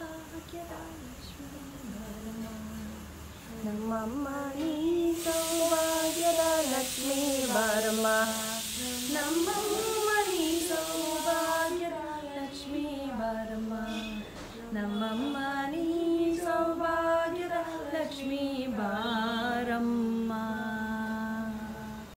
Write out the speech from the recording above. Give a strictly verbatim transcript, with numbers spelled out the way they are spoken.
ಸೌಭಾಗ್ಯದ ಲಕ್ಷ್ಮೀ ಬಾರಮ್ಮ ನಮ್ಮಮ್ಮ ನೀ ಸೌಭಾಗ್ಯದ ಲಕ್ಷ್ಮೀ ಬಾರಮ್ಮ ನಮ್ಮಮ್ಮ ನೀ ಸೌಭಾಗ್ಯದ ಲಕ್ಷ್ಮೀ ಬಾರಮ್ಮ ನಮ್ಮಮ್ಮ ನೀ ಸೌಭಾಗ್ಯದ ಲಕ್ಷ್ಮೀ ಬಾರಮ್ಮ